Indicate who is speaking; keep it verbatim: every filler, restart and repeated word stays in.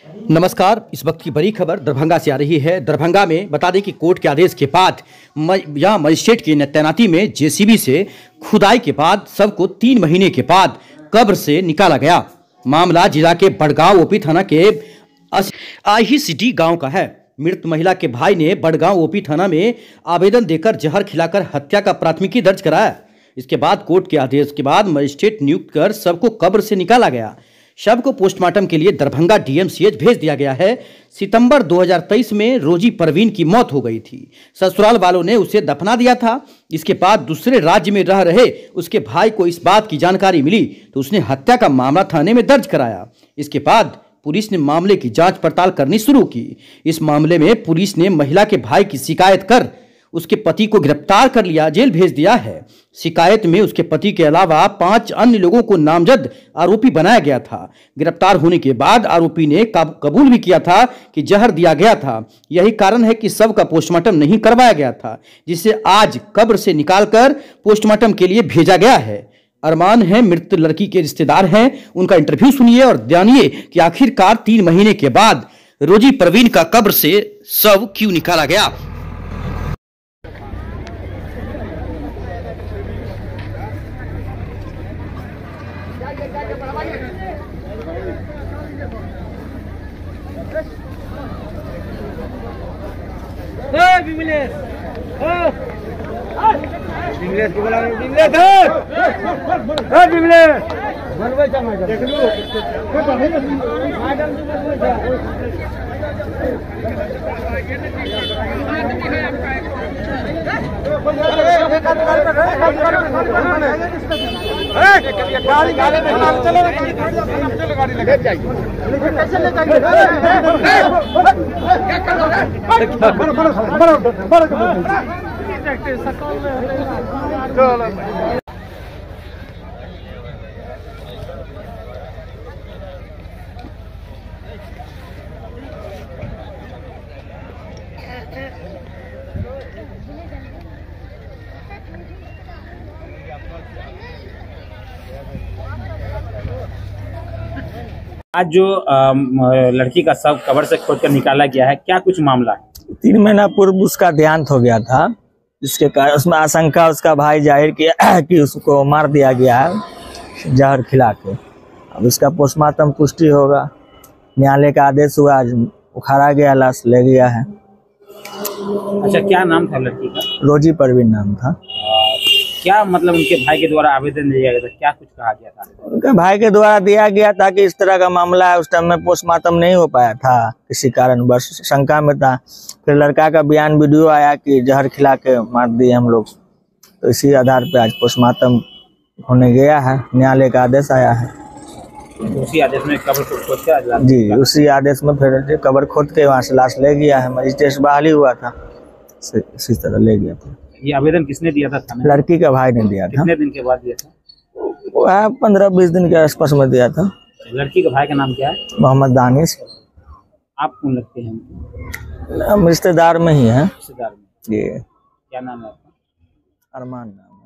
Speaker 1: नमस्कार। इस वक्त की बड़ी खबर दरभंगा से आ रही है। दरभंगा में बता दें कि कोर्ट के आदेश के बाद यहाँ मजिस्ट्रेट की तैनाती में जेसीबी से खुदाई के बाद शव को तीन महीने के बाद कब्र से निकाला गया। मामला जिला के बड़गांव ओपी थाना के आही सिटी गांव का है। मृत महिला के भाई ने बड़गांव ओपी थाना में आवेदन देकर जहर खिलाकर हत्या का प्राथमिकी दर्ज कराया। इसके बाद कोर्ट के आदेश के बाद मजिस्ट्रेट नियुक्त कर शव को कब्र से निकाला गया। शव को पोस्टमार्टम के लिए दरभंगा डीएमसीएच भेज दिया गया है। सितंबर दो हज़ार तेईस में रोजी परवीन की मौत हो गई थी। ससुराल वालों ने उसे दफना दिया था। इसके बाद दूसरे राज्य में रह रहे उसके भाई को इस बात की जानकारी मिली तो उसने हत्या का मामला थाने में दर्ज कराया। इसके बाद पुलिस ने मामले की जांच पड़ताल करनी शुरू की। इस मामले में पुलिस ने महिला के भाई की शिकायत कर उसके पति को गिरफ्तार कर लिया, जेल भेज दिया है। शिकायत में उसके पति के अलावा पांच अन्य लोगों को नामजद आरोपी बनाया गया था। गिरफ्तार होने के बाद आरोपी ने कबूल भी किया था कि जहर दिया गया था। यही कारण है कि शव का पोस्टमार्टम नहीं करवाया गया था, जिसे आज कब्र से निकालकर पोस्टमार्टम के लिए भेजा गया है। अरमान है, मृत लड़की के रिश्तेदार हैं। उनका इंटरव्यू सुनिए और जानिए कि आखिरकार तीन महीने के बाद रोजी परवीन का कब्र से शव क्यों निकाला गया।
Speaker 2: बिमलेश बिमलेश को बोला बिमलेश है बिमलेश बनवे चल मैं देख लो मैडम जी गाड़ी गाड़ी में चलो चलो गाड़ी लगा जाइए कैसे ले जाएंगे क्या करोगे बड़ो बड़ो बड़ो बड़ो चलो।
Speaker 3: आज जो लड़की का शव कब्र से खोदकर निकाला गया है, क्या कुछ मामला है?
Speaker 4: तीन महीना पूर्व उसका देहांत हो गया था, जिसके कारण उसमें आशंका उसका भाई जाहिर किया कि उसको मार दिया गया है जहर खिला के। अब इसका पोस्टमार्टम पुष्टि होगा। न्यायालय का आदेश हुआ, आज उखाड़ा गया, लाश ले गया है।
Speaker 3: अच्छा, क्या नाम था लड़की का?
Speaker 4: रोजी परवीन नाम था।
Speaker 3: क्या मतलब उनके भाई के द्वारा आवेदन दिया गया था, क्या कुछ कहा गया था?
Speaker 4: उनके भाई के द्वारा दिया गया था कि इस तरह का मामला है, उस टाइम में पोस्टमार्टम नहीं हो पाया था किसी कारण, बस शंका में था। फिर लड़का का बयान वीडियो आया कि जहर खिला के मार दिए हम लोग, तो इसी आधार पे आज पोस्टमार्टम होने गया है। न्यायालय का आदेश आया है।
Speaker 3: उसी आदेश में कब्र खोद के
Speaker 4: जी उसी आदेश में फिर कब्र खोद के वहाँ से लाश ले गया है। मजिस्ट्रेट बहाली हुआ था, इसी तरह ले गया था।
Speaker 3: ये आवेदन किसने दिया था?
Speaker 4: लड़की का भाई ने दिया था।
Speaker 3: कितने दिन के बाद दिया था?
Speaker 4: वह पंद्रह बीस दिन के आसपास में दिया था।
Speaker 3: लड़की का भाई का नाम क्या है?
Speaker 4: मोहम्मद दानिश।
Speaker 3: आप कौन लगते हैं?
Speaker 4: हम रिश्तेदार में ही हैं।
Speaker 3: रिश्तेदार में।
Speaker 4: जी।
Speaker 3: क्या नाम है आपका?
Speaker 4: अरमान नाम।